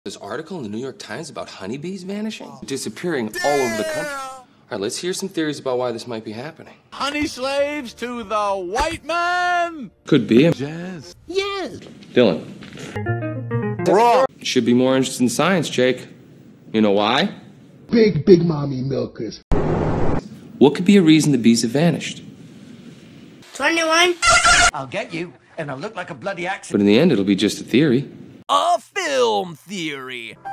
This article in the New York Times about honeybees vanishing, disappearing all over the country. All right, let's hear some theories about why this might be happening. Honey slaves to the white man! Could be. Jazz. Yes. Dylan. Wrong. You should be more interested in science, Jake. You know why? Big mommy milkers. What could be a reason the bees have vanished? 21. I'll get you, and I'll look like a bloody accident. But in the end, it'll be just a theory. A film theory.